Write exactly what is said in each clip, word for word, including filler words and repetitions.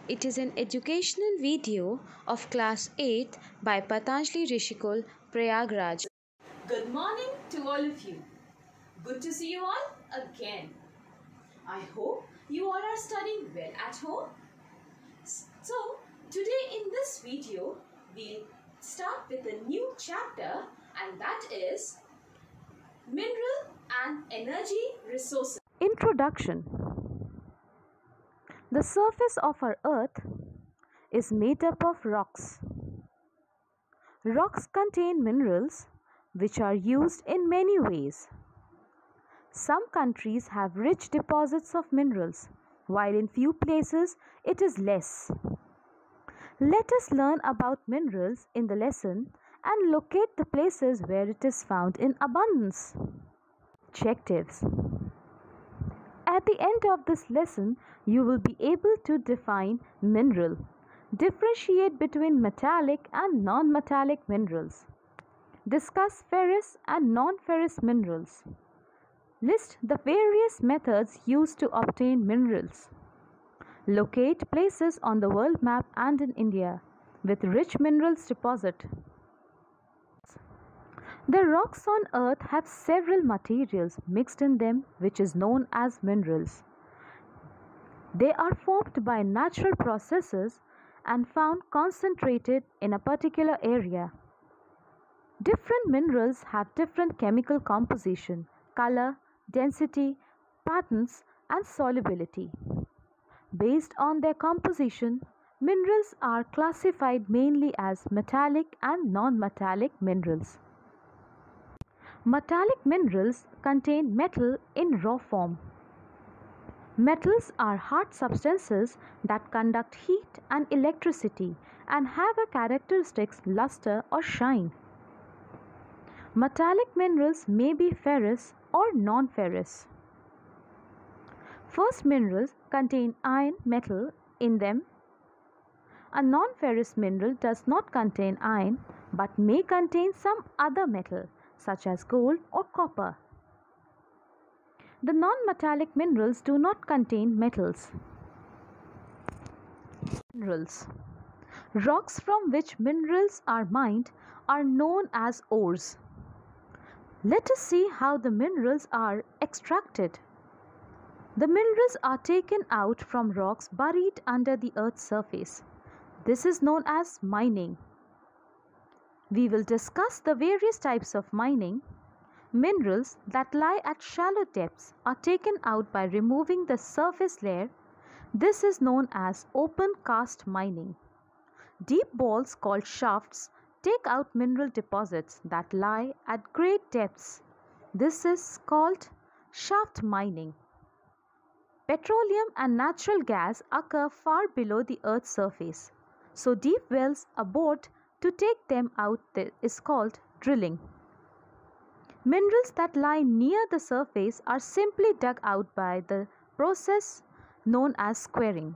It is an educational video of class eighth by Patanjali Rishikul, Prayagraj. Good morning to all of you. Good to see you all again. I hope you all are studying well at home. So, today in this video, we'll start with a new chapter, and that is Mineral and Energy Resources. Introduction. The surface of our earth is made up of rocks. Rocks contain minerals which are used in many ways. Some countries have rich deposits of minerals, while in few places it is less. Let us learn about minerals in the lesson and locate the places where it is found in abundance. Objectives. At the end of this lesson, you will be able to define mineral, differentiate between metallic and non-metallic minerals, discuss ferrous and non-ferrous minerals, list the various methods used to obtain minerals, locate places on the world map and in India with rich minerals deposit. The rocks on earth have several materials mixed in them, which is known as minerals. They are formed by natural processes and found concentrated in a particular area. Different minerals have different chemical composition, color, density, patterns, and solubility. Based on their composition, minerals are classified mainly as metallic and non-metallic minerals. Metallic minerals contain metal in raw form. Metals are hard substances that conduct heat and electricity and have a characteristics luster or shine. Metallic minerals may be ferrous or non-ferrous. First minerals contain iron metal in them. A non-ferrous mineral does not contain iron but may contain some other metal, such as gold or copper. The non-metallic minerals do not contain metals. Minerals. Rocks from which minerals are mined are known as ores. Let us see how the minerals are extracted. The minerals are taken out from rocks buried under the earth's surface. This is known as mining. We will discuss the various types of mining. Minerals that lie at shallow depths are taken out by removing the surface layer. This is known as open cast mining. Deep balls called shafts take out mineral deposits that lie at great depths. This is called shaft mining. Petroleum and natural gas occur far below the earth's surface, so deep wells are bored to take them out is called drilling. Minerals that lie near the surface are simply dug out by the process known as squaring.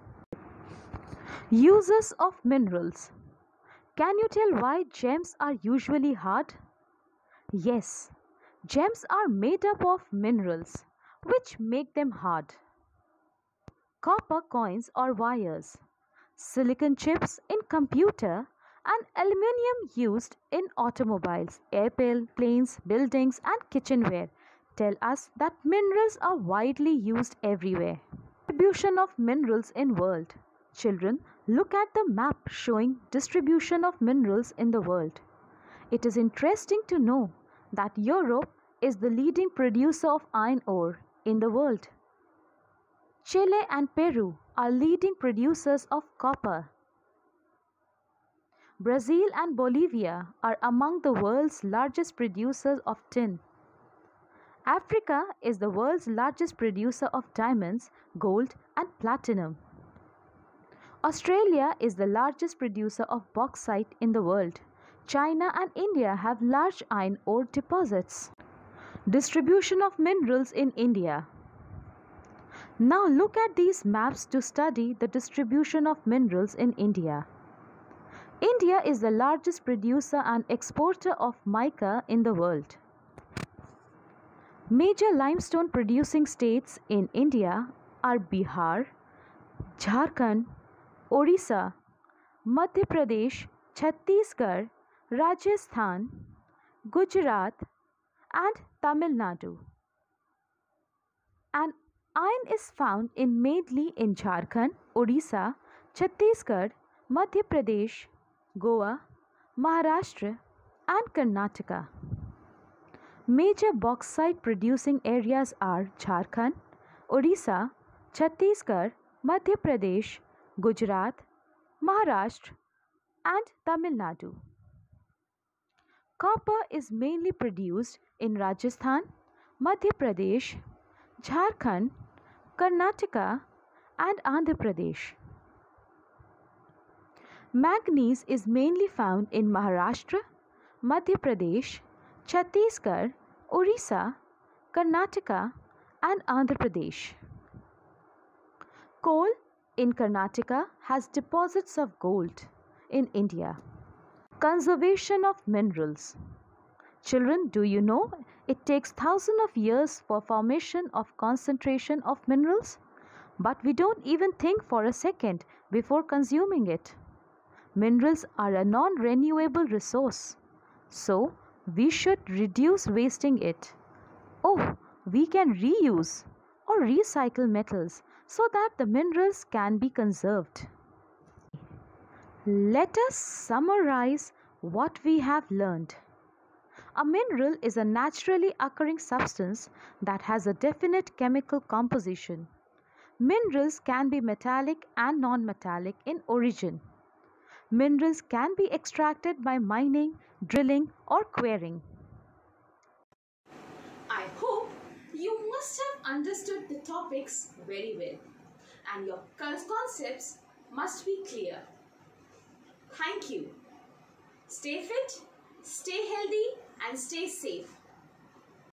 Uses of minerals. Can you tell why gems are usually hard? Yes, gems are made up of minerals, which make them hard. Copper coins or wires, silicon chips in computer, and aluminium used in automobiles, airplanes, buildings, and kitchenware tell us that minerals are widely used everywhere. Distribution of minerals in world. Children, look at the map showing distribution of minerals in the world. It is interesting to know that Europe is the leading producer of iron ore in the world. Chile and Peru are leading producers of copper. Brazil and Bolivia are among the world's largest producers of tin. Africa is the world's largest producer of diamonds, gold, and platinum. Australia is the largest producer of bauxite in the world. China and India have large iron ore deposits. Distribution of minerals in India. Now look at these maps to study the distribution of minerals in India. India is the largest producer and exporter of mica in the world. Major limestone producing states in India are Bihar, Jharkhand, Odisha, Madhya Pradesh, Chhattisgarh, Rajasthan, Gujarat, and Tamil Nadu. And iron is found in mainly in Jharkhand, Odisha, Chhattisgarh, Madhya Pradesh, Goa, Maharashtra, and Karnataka. Major bauxite producing areas are Jharkhand, Odisha, Chhattisgarh, Madhya Pradesh, Gujarat, Maharashtra, and Tamil Nadu. Copper is mainly produced in Rajasthan, Madhya Pradesh, Jharkhand, Karnataka, and Andhra Pradesh. Manganese is mainly found in Maharashtra, Madhya Pradesh, Chhattisgarh, Orissa, Karnataka, and Andhra Pradesh. Coal in Karnataka has deposits of gold in India. Conservation of minerals. Children, do you know it takes thousands of years for formation of concentration of minerals? But we don't even think for a second before consuming it. Minerals are a non-renewable resource, so we should reduce wasting it. Oh, we can reuse or recycle metals so that the minerals can be conserved. Let us summarize what we have learned. A mineral is a naturally occurring substance that has a definite chemical composition. Minerals can be metallic and non-metallic in origin. Minerals can be extracted by mining, drilling, or quarrying. I hope you must have understood the topics very well and your concepts must be clear. Thank you. Stay fit, stay healthy, and stay safe.